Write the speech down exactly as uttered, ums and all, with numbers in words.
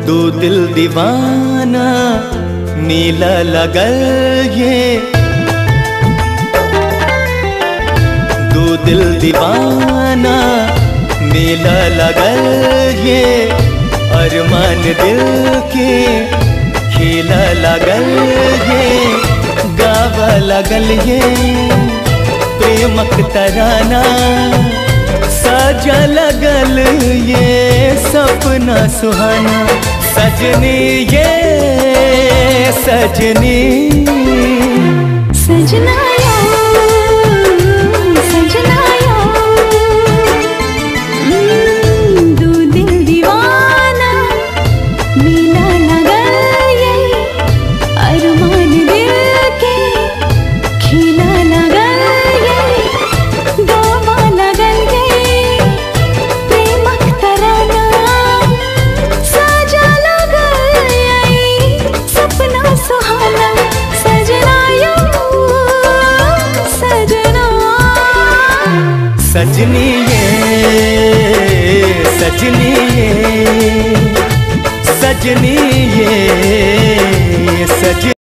दो दिल दीवाना नीला लगल ये, दो दिल दीवाना नीला लगल ये, अरमान दिल के खेला लगल ये, गावा लगल ये प्रेमक तराना, साजा लगल ये सपना सुहाना। सजनी ये सजनी सजना सजनी ये सजनी ये सजनी ये सजनी।